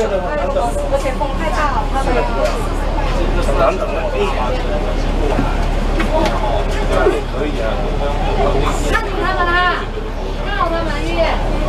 而且风太大了，他们很难等的。可以啊。 看住他们啦，告他们去。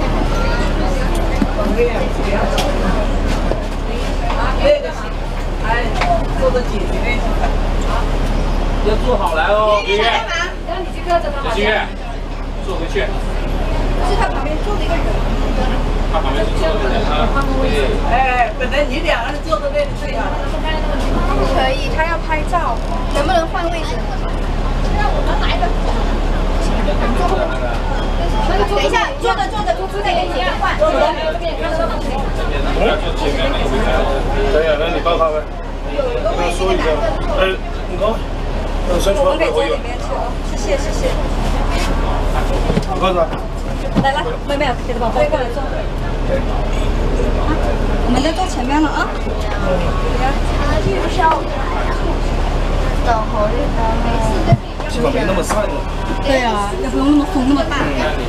那个行，哎，做个姐姐那种。要做好来哦，月月。 让你去搁着他。 月月，坐回去。 是他旁边坐了一个人。 他旁边是坐的人啊。哎，本来你两个人坐的那里最好。 不可以，他要拍照，能不能换位置？让我们来的。等一下，坐着这个也换。 可以啊，那你抱他呗。跟他说一下。哎，你看，伸出来给我有。 谢谢。 告诉他。 来，妹妹，给他宝贝过来坐。我们在坐前面了啊。 等红绿灯。 起码没那么晒了。 对啊，要不用那么风那么大。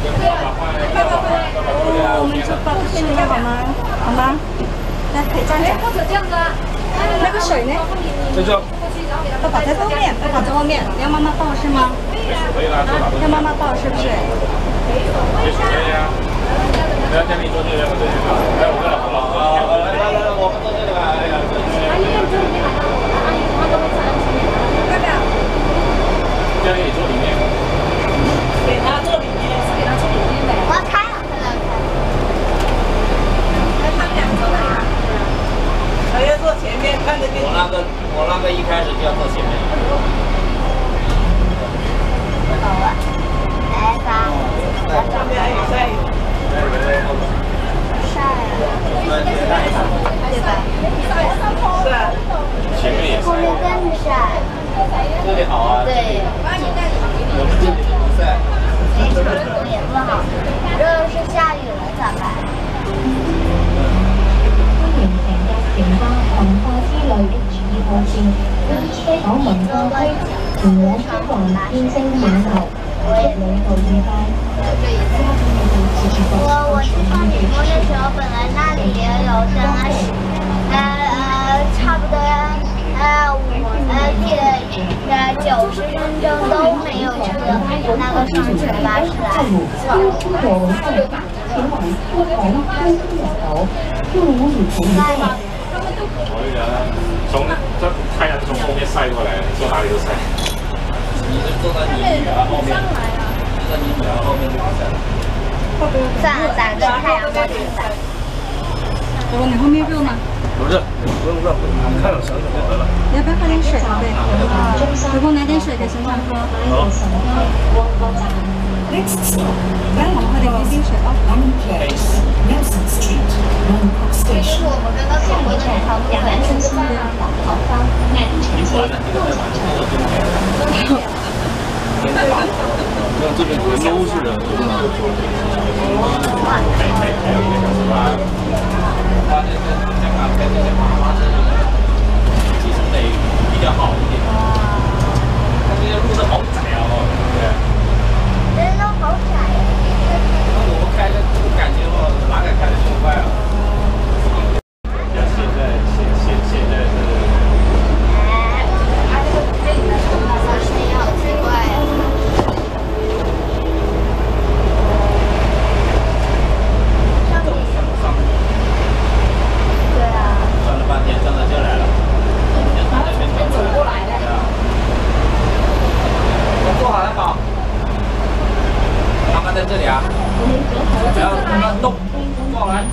我们就把这边的好吗？好吗？来，可以站着。 或者这样子啊。 那个水呢？ 在这。 要摆在后面，要摆在后面。你要妈妈抱是吗？要妈妈抱是不是？ 没水呀。不要叫你坐这边，来，我跟老婆老婆。来，我们坐这里吧。 阿姨，这里面阿姨妈都会站前面。 要不要？ 叫你坐里面。 给他坐里面，是给他坐里面的。 我开了， 他们两个坐哪里？ 他要坐前面，看得见。我那个一开始就要坐前面。 好啊。来吧。 上面还有晒。 晒了。对吧？ 是啊。前面也晒。 后面更晒。 这里好啊。 对。 我们这里不晒。 也不好。要是下雨了咋办？ 歡迎乘搭城巴文化之旅的主要路線，西九文化區前往中環天星碼頭，祝旅途愉快。 我去放雨峰的時候，本來那裡也有燈，差不多90分鐘都沒有車，那個雙層巴士來。 從這太陽從後面曬過來，坐哪裡都曬。你是坐在你女兒後面，坐在你女兒後面就不曬了。 算了，打個太陽光就曬。 我说你后面热吗？ 不是，不用热，你看着省省就得了。 你要不要喝点水，宝贝？回头拿点水给身上喝。 好。 Next stop, 来，我们喝点冰水啊。 Place, Nelson Street, Bangkok 其实 Station。 我们刚刚看过这条路，完全是慢的。 好方南城街路小城。 像这边全都是人。 其实得比较好一点。它这些路都好窄啊，对。 人都好窄呀。 那我们开的感觉哪敢开得这么快啊？现在是。 我声音好奇怪呀。对啊。 转了半天，转到这来了。 走过来的。 我坐好了宝。妈妈在这里啊。不要乱动，过来。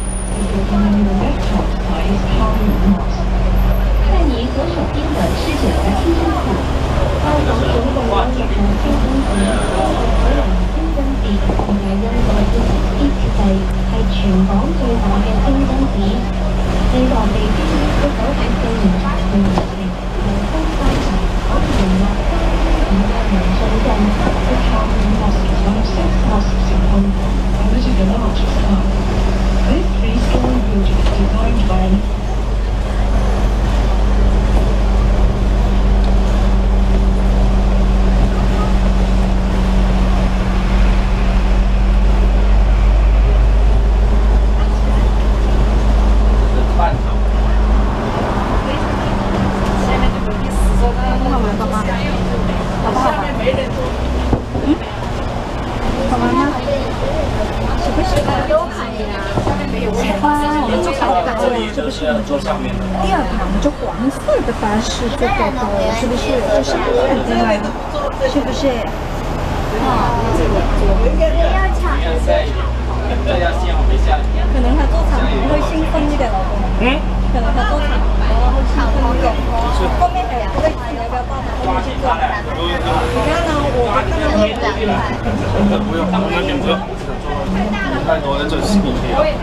在你左手边的是9个清真寺，包括总共有2個清真寺，清真寺同埋印度嘅伊斯蒂係全港最大嘅清真寺。呢個地標1984年發現係東方神可以容納5萬人信眾，嘅創建mosque from 6 mosques in Hong Kong. This is the largest one. This 3-story building is designed by 饭堂。 是我们坐上第二趟就黄色的巴士这个的，是不是？这是电的吗？是不是？ 要抢一下。 可能他坐长途会兴奋一点，老公。可能他坐长途会兴奋一点。后面还有个你要不要抱他后面去坐？你看呢？我看到你不用，我那边不用。太多了，这是你可以了。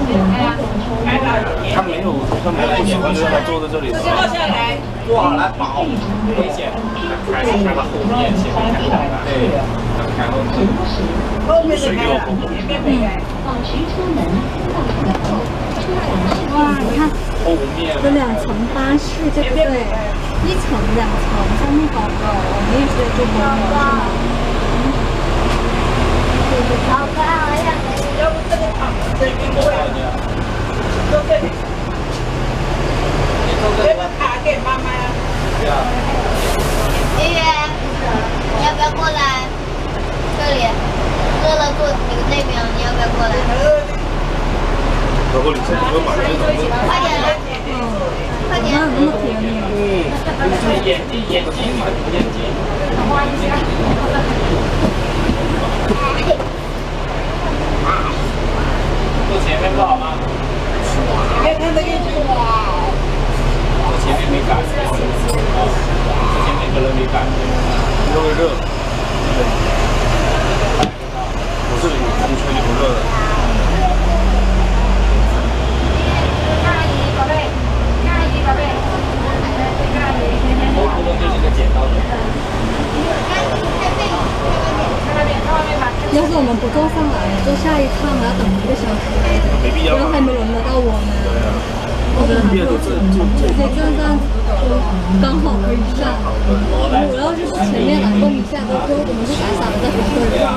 他没有不喜欢，就让他坐在这里。 坐好来保危险，开始开到后面，前面开到了，对，开后面。水给我。 哇，你看， 后面这2层巴士，对不对？1层、2层，上面好高，我们也是就没有是吗？ 好高呀！ 要不这个躺这边过来，就这里。这个卡给妈妈呀。 圆圆，你要不要过来？这里，乐乐坐你那边，你要不要过来？ 如果你现在不买这种， 快点，快点！ 那么便宜。 眼睛，画一下。坐前面不好吗？ 前面的一句。 坐前面没感觉，坐前面可能没感觉， 因为热。我是你吹你不热的。 后部分就是个剪刀的。 要是我们不坐上来，坐下一趟还要等1个小时， 没必要。 然后还没轮得到我们。我觉得很可惜，这样刚好可以上。我要是前面来动一下，到最后我们就傻傻的在红灯上。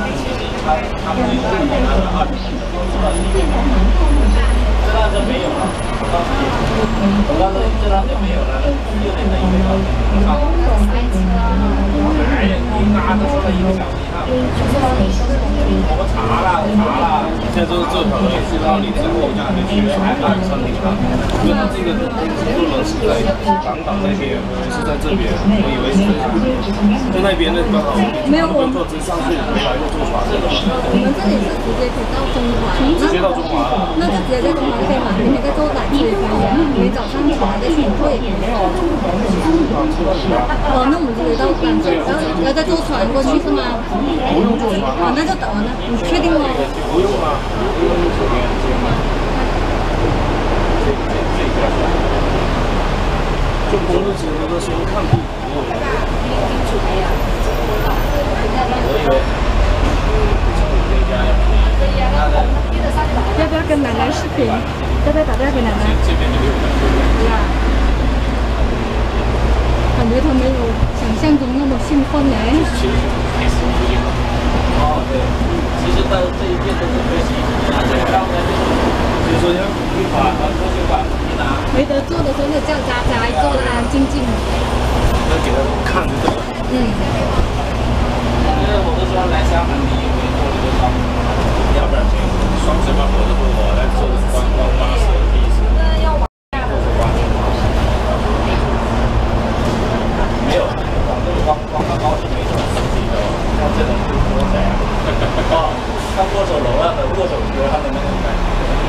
这辆车没有了，我刚才这辆车没有了，6点的1个小时。哎呀，你拿着说了1个小时以上。我们查了。 现在就是这条路是到你之后就可以去山顶了，因为它这个路呢是在港岛那边，不是在这边，我以为是在那边那刚好没有，我们坐直上去回来又坐船。 我们这里是直接可以到中环， 直接到中华了。 那就直接在中环就可以买，明天再坐缆车也可以，明天早上起来再去坐也可以。哦，那我们直接到缆车，要再坐船过去是吗？ 不用坐船啊。 那就等了，你确定吗？ 不用啊，不用酒店直接买。就工作节的时候看地图。 我以为要不要跟奶奶视频？要不要打电话给奶奶？对呀。感觉他没有想象中那么兴奋呢。 哦，对，其实到这一边都是可以，然后呢，就是说要一把拖鞋把一拿。 没得做的时候就叫渣渣，做的安安静静的。 那给他看就对了。 因为我都说来厦门，你有没有坐这个双？要不然就双什么火车我来坐观光巴士的意思。没有，广州光高铁没什么司机的，像这种多载啊。哦，像握手楼啊的握手歌，他们那种感觉。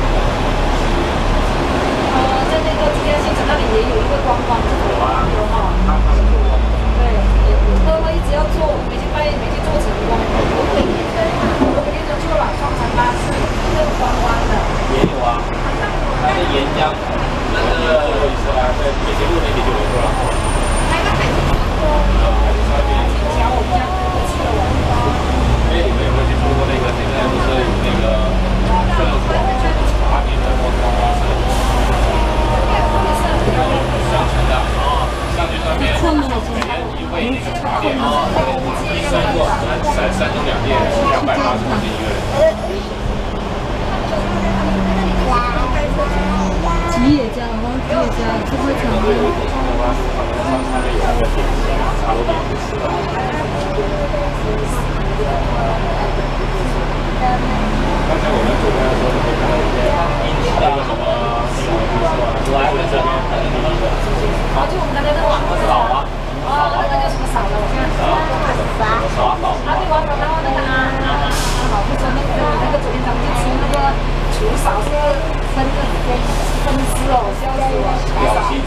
在那个珠江新城那里也有一个观光，有啊，有哈。 他们做光。 对，我一直要做，没去做成功。我肯定就做了双层巴士，这个观光的。 也有啊，它是沿江，那个在北京路那里就有是吧？ 那个海景桥我们家过去了， 没有去做过那个，现在不是有那个这个广州茶别的观光巴士，上城的啊，上去上面每人一位那个茶点啊，三盅2店280块钱一个人。 吉野家，我忘吉野家这块场地。 刚才我们走的时候，会看到一些那个什么表情。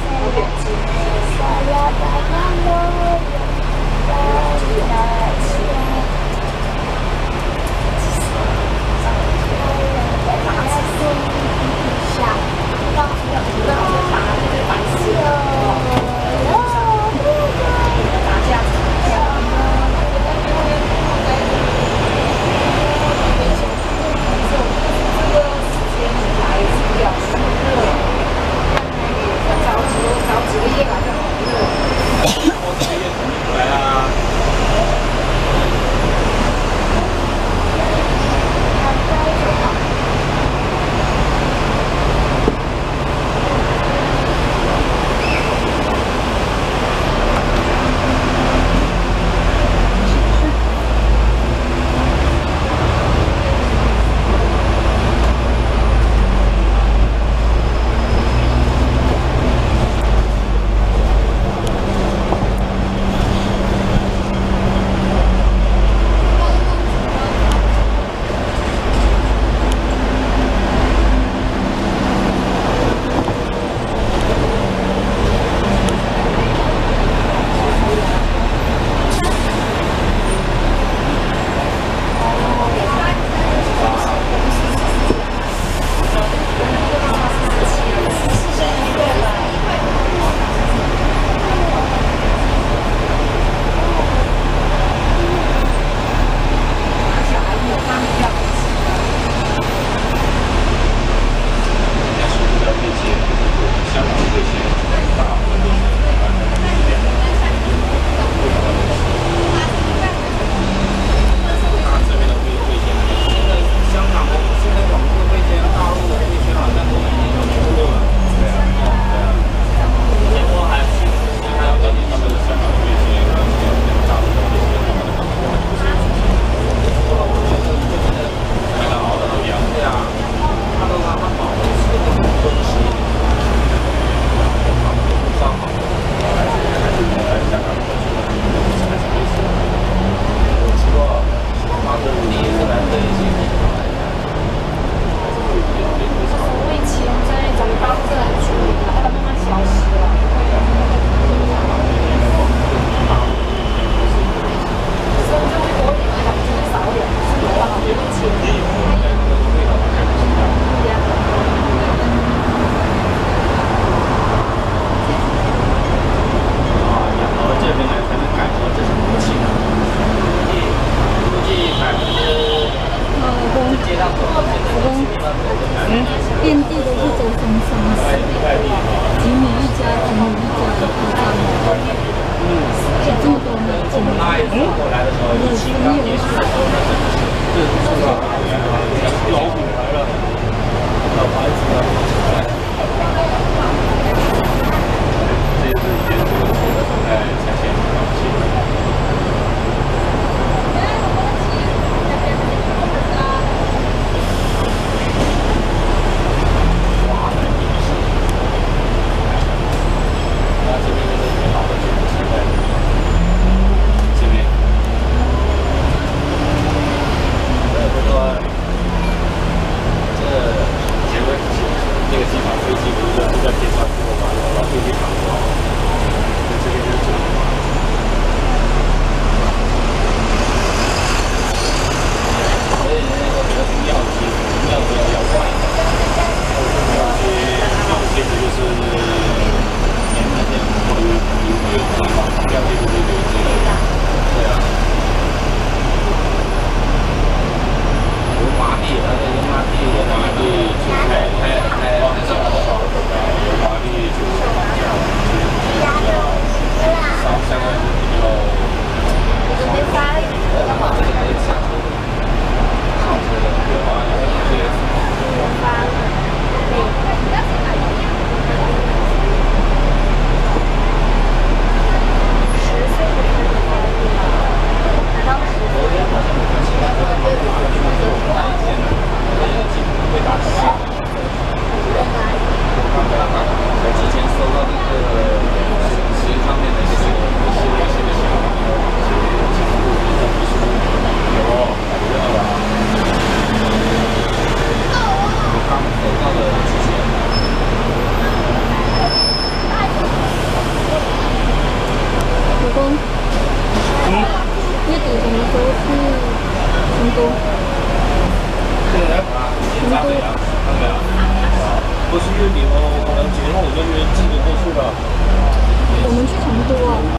都。 现在把检查怎样？看到没有？不是月底哦，可能节后我就约寄过去了。 我们去成都哦。